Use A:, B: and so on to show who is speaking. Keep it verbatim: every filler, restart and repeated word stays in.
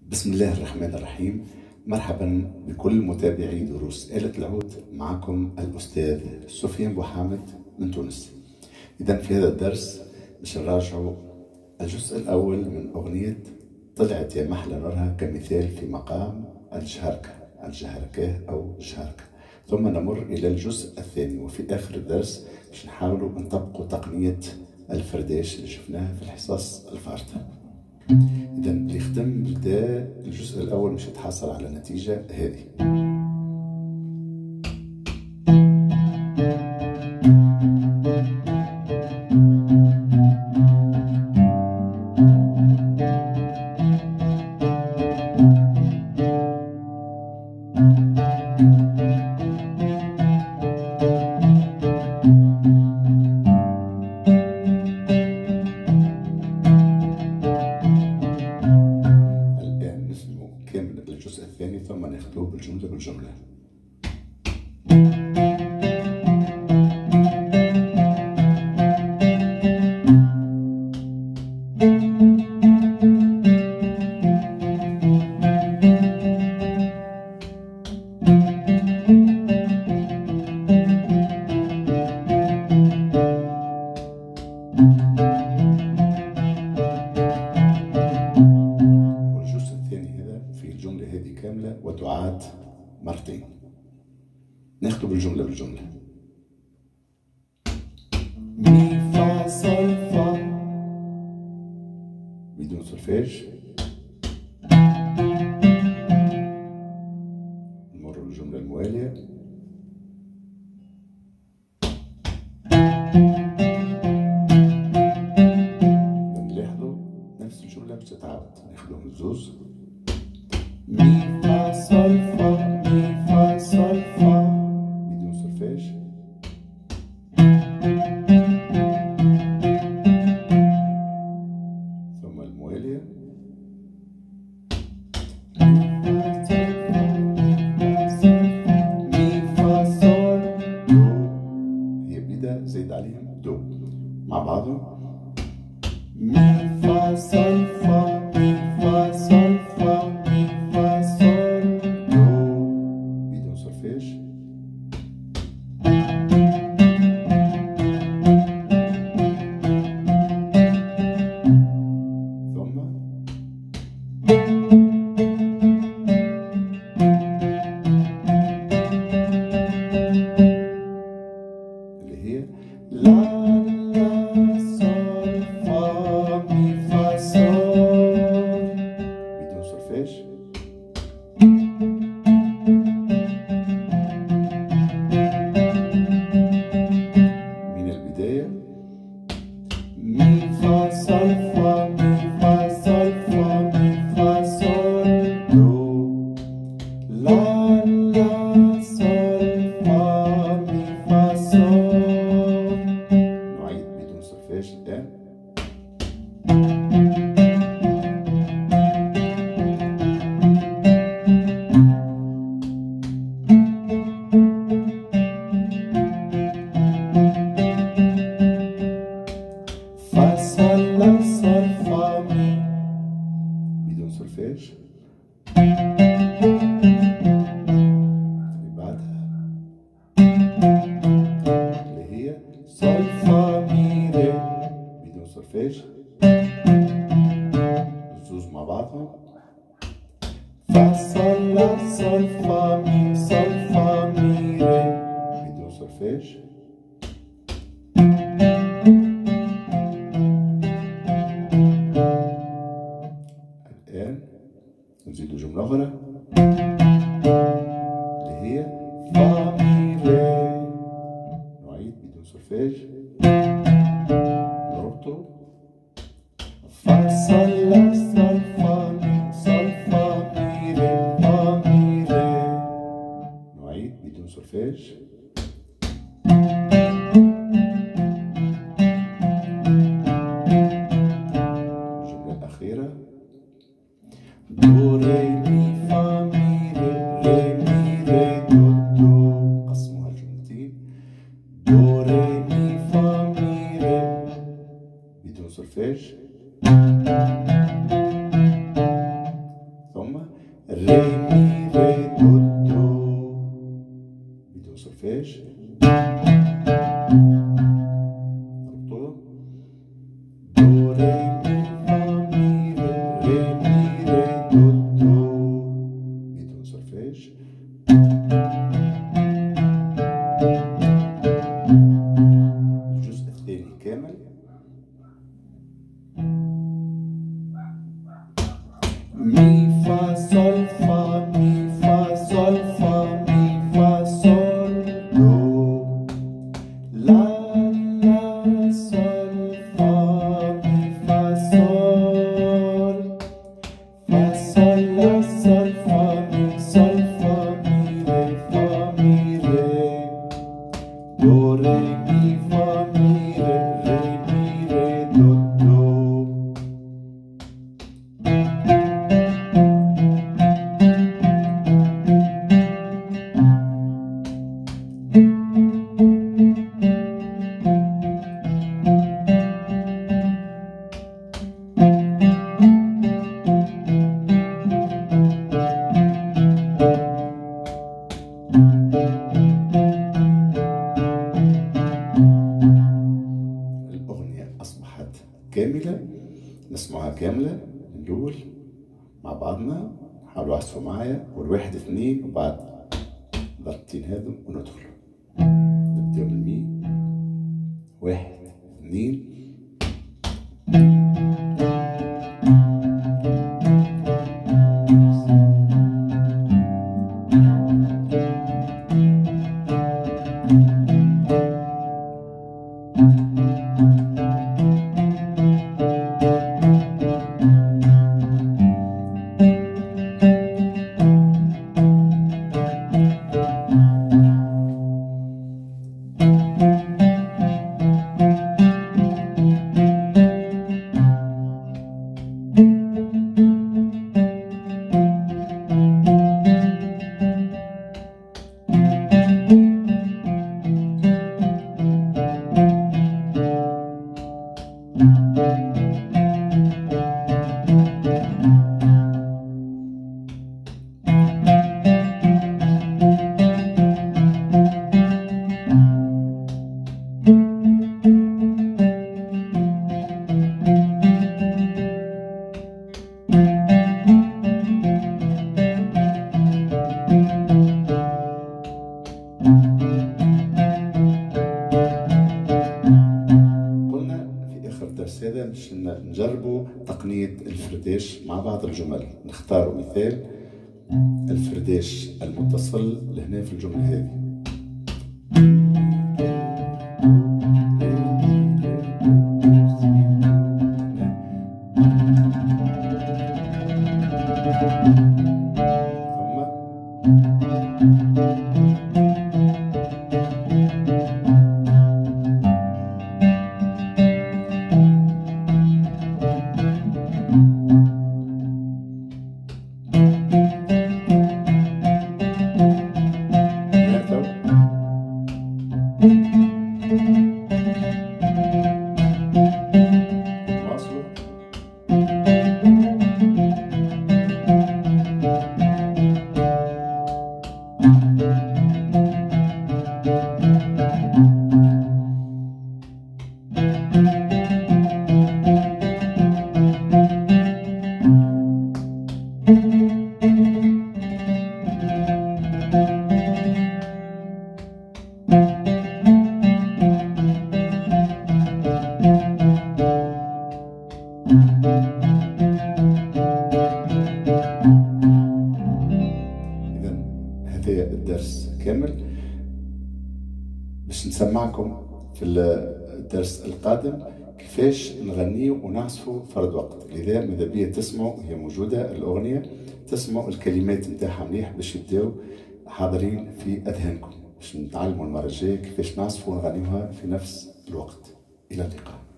A: بسم الله الرحمن الرحيم. مرحبا بكل متابعي دروس آلة العود. معكم الأستاذ سفيان بوحامد من تونس. إذا في هذا الدرس باش نراجعوا الجزء الأول من أغنية طلعت يا محلى نورها كمثال في مقام الجهركة الجهركة أو جهركة، ثم نمر إلى الجزء الثاني، وفي آخر الدرس باش نحاولوا نطبقوا تقنية الفرداش اللي شفناها في الحصص الفارطة. إذا اللي يخدم بدا الجزء الأول مش يتحصل على نتيجة هذه. الجزء الثاني ثم ناخذوه بالجملة بالجملة. كاملة وتعاد مرتين. ناخده بالجملة بالجملة. مي فا صول فا بدون سولفيج. نمر بالجملة الموالية. نلاحظوا نفس الجملة باش تتعاود، ناخدهم الزوز. مي فا صول فا مي فا صول فا بدون سولفيج. ثم الموالية. مي فا صول دو، هي بدا زايد عليهم دو مع بعضهم. مي فا صول فا مي فا صول فا اللي هي لا لا صول فا مي فا صول بدون سولفيج. من البداية. مي فا صول فا مي فا صول فا مي فا صول دو لا لا صول فا مي فا صول. نعيد بدون سولفيج الآن. فا صول لا صول فا مي بدون سولفيج. اللي بعدها اللي هي صول فا مي ري بدون سولفيج. الزوز مع بعضهم. فا صول لا صول فا مي صول فا مي ري بدون سولفيج. الآن نزيدوا جملة أخرى اللي هي فا مي ري. نعيد بدون سولفيج. نربطه. فا صول لا صول فا مي صول فا مي ري فا مي ري. نعيد بدون سولفيج. الجملة الأخيرة. دو ري مي فا مي ري ري مي ري دو دو. قسموها الجملتين. دو ري مي فا مي ري بدون سولفيج. ثم Mi fa sol fa mi fa sol fa mi fa sol do la la sol fa mi fa sol fa sol la sol fa mi sol fa mi re fa mi re do re mi fa mi re re mi re do do. الأغنية أصبحت كاملة، نسمعها كاملة من الأول مع بعضنا. حاولوا احسبوا معايا، والواحد اثنين وبعد ضربتين هذم وندخل. نبدأ من مي، واحد اثنين هذا باش نجربوا تقنية الفرداش مع بعض الجمل. نختار مثال الفرداش المتصل لهنا في الجملة هذه. هذا الدرس كامل باش نسمعكم في الدرس القادم كيفاش نغنيو ونعزفوا فرد وقت. لذا ماذا بيا تسمعوا، هي موجودة الأغنية، تسمعوا الكلمات نتاعها مليح باش يبداو حاضرين في أذهانكم، باش نتعلموا المرة الجاية كيفاش نعزفوا ونغنيوها في نفس الوقت. إلى اللقاء.